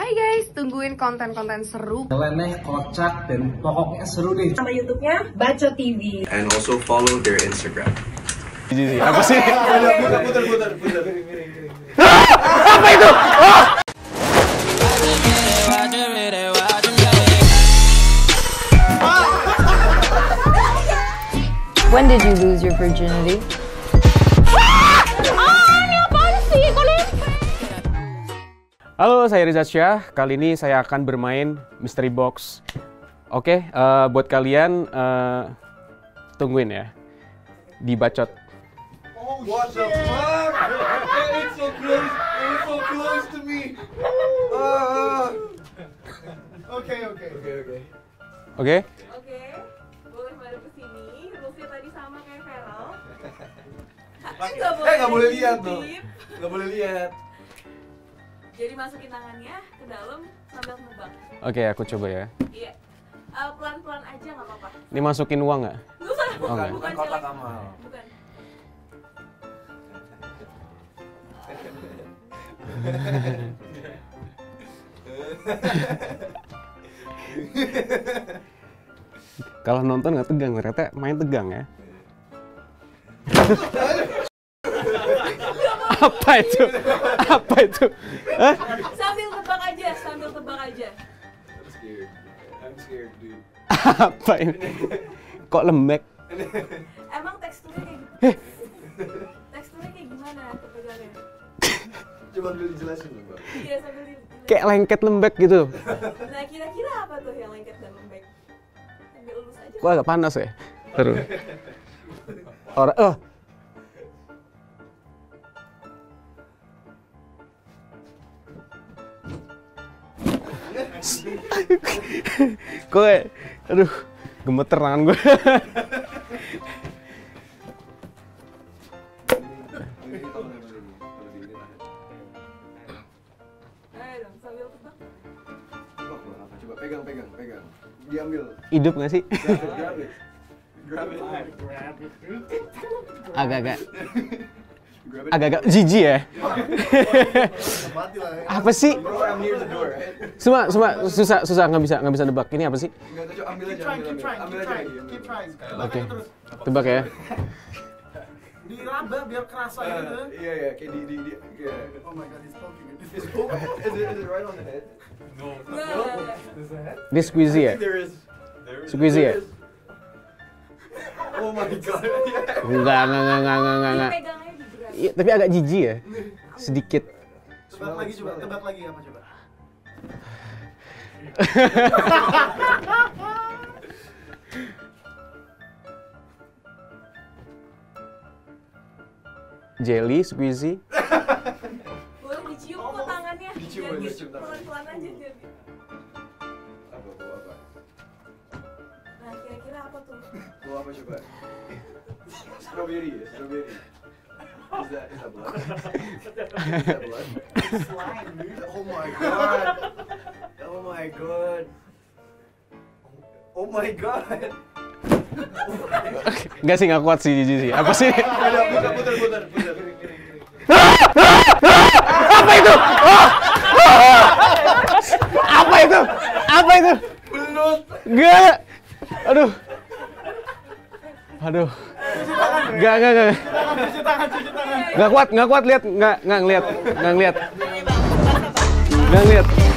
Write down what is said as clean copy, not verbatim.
Hai guys, tungguin konten-konten seru, nyeleneh, kocak, dan pokoknya seru deh. Sama YouTube-nya BACOT TV. And also follow their Instagram. Apa sih? Putar. Apa itu? When did you lose your virginity? Halo, saya Riza Syah. Kali ini saya akan bermain Mystery Box. Oke, buat kalian tungguin ya di Bacot. Oh, what the fuck? It's so close. It's so close to me. Okay. Oke? Oke, boleh madep ke sini. Rulesnya tadi sama kayak Feral. Nggak boleh lihat dong. Nggak boleh lihat. Jadi masukin tangannya ke dalam sambil nebak. Oke, aku coba ya. Iya. Pelan-pelan aja nggak apa-apa. Ini masukin uang nggak? Nggak usah. Oh, nggak. Bukan kotak jelek. amal. Bukan. Kalau nonton nggak tegang, ternyata main tegang ya. Apa itu? Apa itu? Hah? Sambil tebak aja. I'm scared, dude. Apa ini? Kok lembek? Emang teksturnya kayak gitu? Teksturnya kayak gimana pegangnya? Coba dulu dijelasin dong, Bang. Iya, sambil dijelasin. Kayak lengket lembek gitu. Nah, kira-kira apa tuh yang lengket dan lembek? Sambil lurus aja. Kok agak panas ya? Terus. Kok aduh, gemeter tangan gue. Ayo dong, sambil tebak. Coba pegang. Diambil. Hidup nggak sih? Grab it. Agak jijik ya. Apa sih? Bro, I'm near the door. Semua susah nggak bisa nebak. Ini apa sih? Enggak tahu, ambil aja. Keep trying. Oke, tebak ya. Diraba biar kerasa gitu. Iya, kayak di iya. Oh my god, he's poking it. Is it right on the head? Nggak. Dia squeezy ya? There is. Squeezy ya? Oh my god. Enggak. Pegang aja digerak. Iya, tapi agak jijik ya. Sedikit. Tebak lagi apa coba? Jelly, squeezy. Boleh dicium kok tangannya. Dicium, Biar dicium tangan. pelan-pelan aja biar. Apa? Nah, kira-kira apa tuh? Bawa apa coba? Strawberry. Is that blood? Is that blood? Slime, dude. Oh my god. Oh my god. Enggak sih, nggak kuat sih jijik sih. Apa sih? Putar. Apa itu? Apa itu? Belut. Enggak. Aduh. Enggak. Cuci tangan. Nggak kuat lihat, nggak ngeliat.